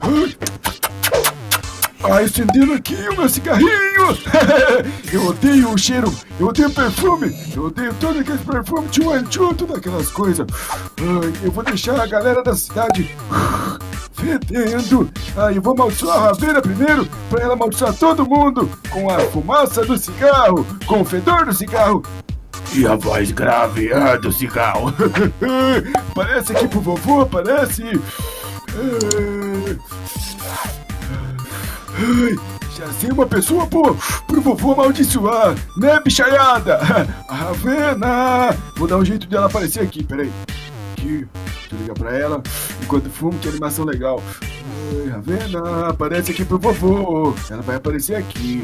Acendendo aqui o meu cigarrinho. Eu odeio o cheiro, eu odeio perfume, eu odeio todo aquele perfume de Wanchu, todas aquelas coisas. Eu vou deixar a galera da cidade fedendo. Eu vou amaldiçoar a Ravena primeiro, pra ela amaldiçoar todo mundo com a fumaça do cigarro, com o fedor do cigarro e a voz grave do cigarro. Parece aqui pro vovô, parece. Já sei uma pessoa pro vovô amaldiçoar, né, bichaiada? A Ravena! Vou dar um jeito dela aparecer aqui, peraí. Aqui, deixa eu ligar pra ela. Enquanto fumo, que animação legal. Ravena, aparece aqui pro vovô. Ela vai aparecer aqui.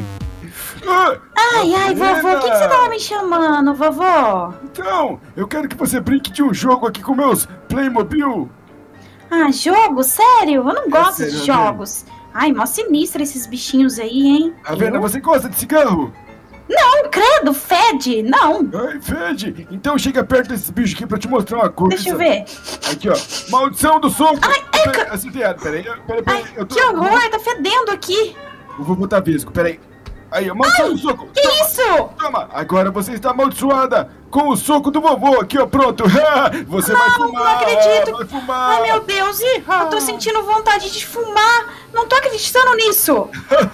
Ai, vovô, o que você tava me chamando, vovô? Então, eu quero que você brinque de um jogo aqui com meus Playmobil. Jogo? Sério? Eu não gosto sério, de jogos. Ai, mó sinistro esses bichinhos aí, hein? Ravena, você gosta de cigarro? Não, credo, fede, não. Ai, fede. Então chega perto desses bichos aqui pra te mostrar uma coisa. Deixa eu ver. Aqui, ó. Maldição do soco. Peraí. Que horror, tá fedendo aqui. Eu vou botar visco, peraí. Aí, maldição do soco. Que isso? Toma, agora você está amaldiçoada com o soco do vovô. Aqui, ó, pronto. Você vai fumar. Não acredito. Vai fumar. Ai, meu Deus, eu tô sentindo vontade de fumar. Não tô acreditando nisso.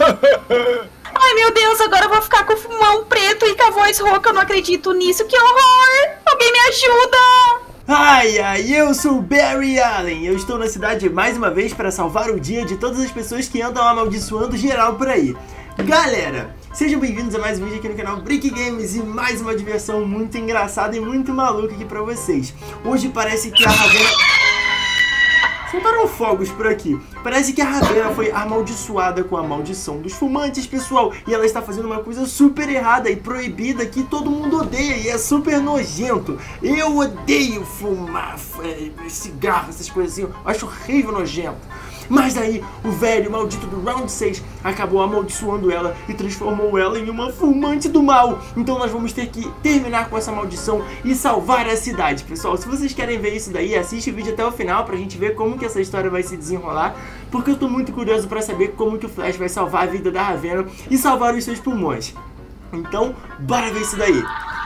Ai, meu Deus, agora eu vou ficar com o fumão preto e com a voz rouca. Eu não acredito nisso. Que horror. Alguém me ajuda. Ai, eu sou o Barry Allen. Eu estou na cidade mais uma vez para salvar o dia de todas as pessoas que andam amaldiçoando geral por aí. Galera, sejam bem-vindos a mais um vídeo aqui no canal Brick Games e mais uma diversão muito engraçada e muito maluca aqui pra vocês. Hoje parece que a Ravena... Soltaram fogos por aqui. Parece que a Ravena foi amaldiçoada com a maldição dos fumantes, pessoal. E ela está fazendo uma coisa super errada e proibida que todo mundo odeia e é super nojento. Eu odeio fumar cigarro, essas coisas assim. Eu acho horrível, nojento. Mas aí, o velho maldito do Round 6 acabou amaldiçoando ela e transformou ela em uma fumante do mal. Então nós vamos ter que terminar com essa maldição e salvar a cidade, pessoal. Se vocês querem ver isso daí, assiste o vídeo até o final pra gente ver como que essa história vai se desenrolar. Porque eu tô muito curioso pra saber como que o Flash vai salvar a vida da Ravena e salvar os seus pulmões. Então, bora ver isso daí.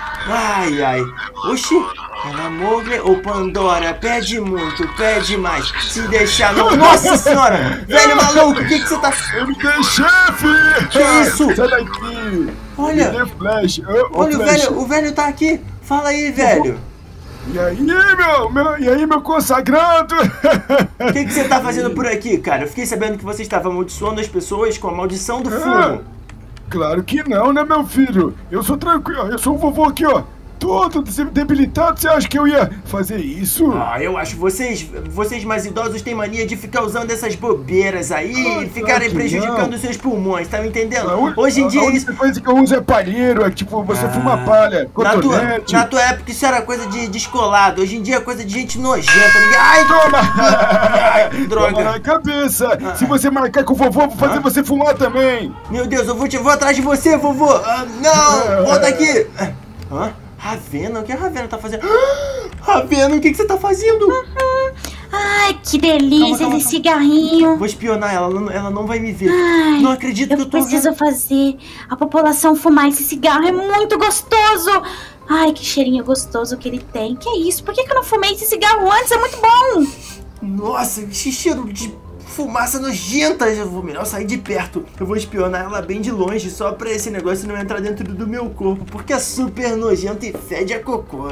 Ai. Oxi, ela morre. Ô Pandora, pede muito, pede mais. Se deixar não. Nossa senhora, velho maluco, o que você tá... MD chefe! Que isso? Sai daqui! Olha, MD Flash. olha Flash. o velho tá aqui. Fala aí, velho. E aí, meu consagrado? O que você tá fazendo por aqui, cara? Eu fiquei sabendo que você estava amaldiçoando as pessoas com a maldição do fumo. Claro que não, né, meu filho? Eu sou tranquilo, eu sou o vovô aqui, ó. Todo debilitado, você acha que eu ia fazer isso? Eu acho vocês mais idosos têm mania de ficar usando essas bobeiras aí e ficarem prejudicando os seus pulmões, tá me entendendo? Hoje em dia a única coisa que eu uso é palheiro, é tipo, você fuma palha, cotonete. Na tua época isso era coisa de descolado, hoje em dia é coisa de gente nojenta. Ai, toma! Ai, droga. Toma na cabeça! Se você marcar com o vovô, vou fazer você fumar também! Meu Deus, eu vou atrás de você, vovô! Não! Volta aqui! Ravena? O que a Ravena tá fazendo? Ravena, o que você tá fazendo? Ai, que delícia esse cigarrinho. Vou espionar ela não vai me ver. Ai, não acredito que eu tô... preciso fazer a população fumar esse cigarro, é muito gostoso. Ai, que cheirinho gostoso que ele tem. Que isso? Por que eu não fumei esse cigarro antes? É muito bom. Nossa, que cheiro de... fumaça nojenta, eu vou melhor sair de perto. Eu vou espionar ela bem de longe, só pra esse negócio não entrar dentro do meu corpo, porque é super nojento e fede a cocô.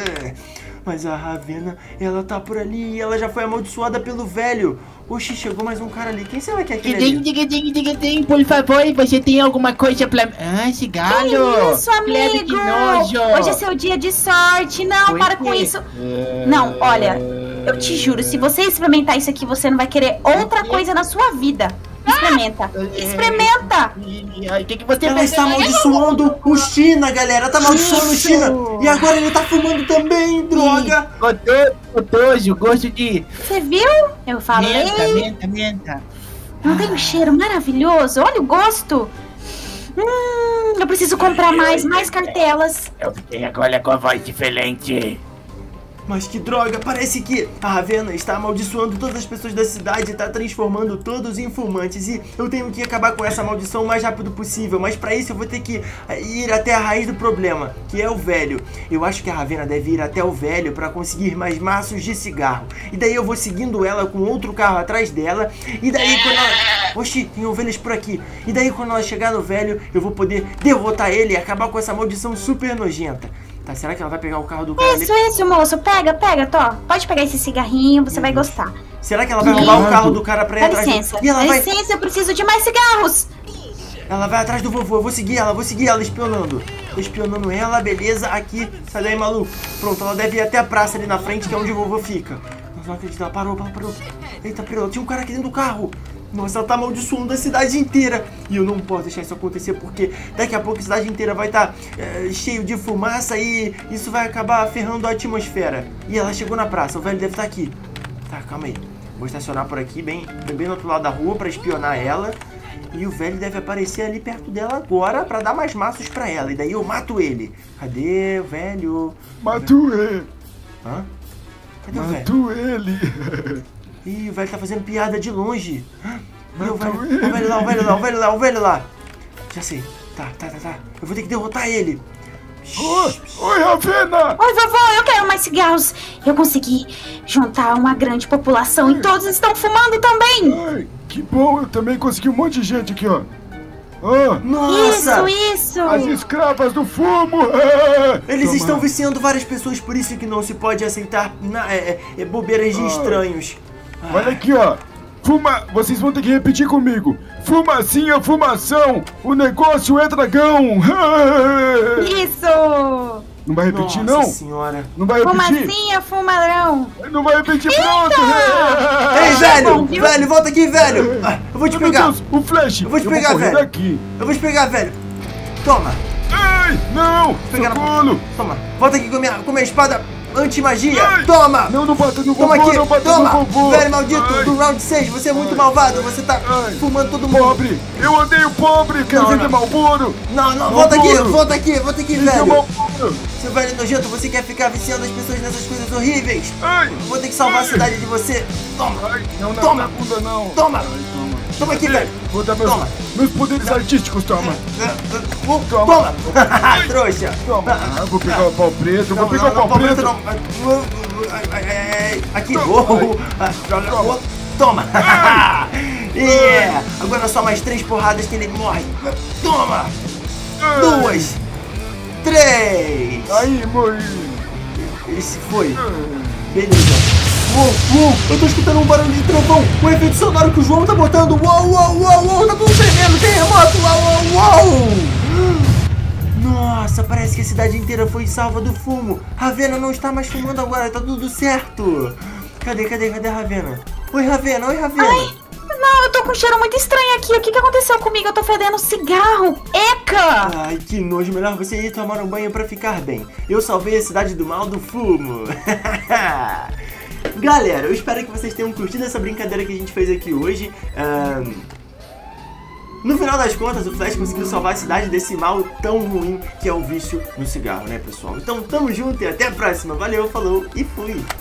Mas a Ravena, ela tá por ali e ela já foi amaldiçoada pelo velho. Oxi, chegou mais um cara ali. Quem será que é aquele ali? Por favor, você tem alguma coisa pra... cigarro! Que isso, amigo! Leve de nojo! Hoje é seu dia de sorte. Não, para com isso. Não, olha, eu te juro, se você experimentar isso aqui, você não vai querer outra coisa na sua vida. Experimenta. Experimenta. Que você ela está amaldiçoando o China, galera. Tá amaldiçoando o China. E agora ele tá fumando também, droga. Gostoso, gosto de... Você viu? Eu falei. Menta. Não tem um cheiro maravilhoso? Olha o gosto. Eu preciso comprar mais cartelas. Eu fiquei agora com a voz diferente. Mas que droga, parece que a Ravenna está amaldiçoando todas as pessoas da cidade, está transformando todos em fumantes. E eu tenho que acabar com essa maldição o mais rápido possível. Mas para isso eu vou ter que ir até a raiz do problema, que é o velho. Eu acho que a Ravenna deve ir até o velho para conseguir mais maços de cigarro. E daí eu vou seguindo ela com outro carro atrás dela. E daí quando ela... Oxi, tem ovelhas por aqui. E daí quando ela chegar no velho, eu vou poder derrotar ele e acabar com essa maldição super nojenta. Tá, será que ela vai pegar o carro do cara ali? Isso, moço. Pega, Tó. Pode pegar esse cigarrinho, você vai gostar. Será que ela vai roubar o carro do cara pra ir Dá atrás licença. E ela Dá vai... licença, eu preciso de mais cigarros. Ela vai atrás do vovô, eu vou seguir ela espionando. Tô espionando ela, beleza, aqui. Sai daí, maluco. Pronto, ela deve ir até a praça ali na frente, que é onde o vovô fica. Não acredito, ela parou. Eita, pera, tinha um cara aqui dentro do carro. Nossa, ela tá amaldiçoando a cidade inteira. E eu não posso deixar isso acontecer, porque daqui a pouco a cidade inteira vai estar cheio de fumaça e isso vai acabar ferrando a atmosfera. E ela chegou na praça, o velho deve estar aqui. Tá, calma aí. Vou estacionar por aqui, bem no outro lado da rua, pra espionar ela. E o velho deve aparecer ali perto dela agora pra dar mais maços pra ela. E daí eu mato ele. Cadê o velho? Mato ele. Hã? Cadê o velho? Mato ele. Ih, o velho tá fazendo piada de longe. Ih, o Matou velho lá. Já sei. Tá. Eu vou ter que derrotar ele. Oi, Ravenna. Oi, vovô, eu quero mais cigarros. Eu consegui juntar uma grande população e todos estão fumando também. Ai, que bom, eu também consegui um monte de gente aqui, ó. Nossa! Isso. As escravas do fumo. Eles Toma. estão viciando várias pessoas, por isso que não se pode aceitar bobeiras de estranhos. Olha aqui, ó. Vocês vão ter que repetir comigo. Fumacinha, fumação. O negócio é dragão. Isso. Não vai repetir, Nossa não? senhora. Não vai repetir? Fumacinha, fumadrão. Não vai repetir, pronto. Ei, velho! bom, viu? Velho, volta aqui, velho! Eu vou te Meu pegar! Deus, o flash. Eu vou te pegar, correr velho. daqui. Eu vou te pegar, velho! Toma! Ai, não. Pegar na Socorro. Toma! Volta aqui com a minha espada anti-magia! Ai. Toma! Não bata no Toma vovô, aqui! não bata Toma! no vovô. Velho maldito Ai. do round 6, você é muito malvado! Você tá Ai. fumando todo mundo! Pobre, eu odeio pobre, quero Não, vender não. Malboro. Não, volta aqui, Malboro. volta aqui, velho! Malboro. Seu velho nojento, você quer ficar viciando as pessoas nessas coisas horríveis? Ai, Eu vou ter que salvar a cidade de você! Toma! ai, não, não, Toma. na bunda não. Toma. Ai, toma. Toma aqui, velho! Vou dar Toma. meus poderes artísticos, toma. Toma! Trouxa! Toma. Ah, vou pegar o pau preto, vou pegar o pau pau preto. não. Aqui, droga. Toma. Toma! Yeah! Agora só mais 3 porradas que ele morre. Toma! Ai. 2, 3. Aí, morri. Esse foi. Beleza. Uou, eu tô escutando um barulho de trovão. O efeito sonoro que o João tá botando. Uou, tá tudo tremendo. Terremoto, uou. Nossa, parece que a cidade inteira foi salva do fumo. Ravenna não está mais fumando agora, tá tudo certo. Cadê a Ravenna? Oi, Ravenna. Ai, não, eu tô com um cheiro muito estranho aqui. O que aconteceu comigo? Eu tô fedendo cigarro. Eca! Ai, que nojo, melhor você ir tomar um banho pra ficar bem. Eu salvei a cidade do mal do fumo. Galera, eu espero que vocês tenham curtido essa brincadeira que a gente fez aqui hoje. No final das contas, o Flash conseguiu salvar a cidade desse mal tão ruim que é o vício no cigarro, né, pessoal? Então, tamo junto e até a próxima. Valeu, falou e fui!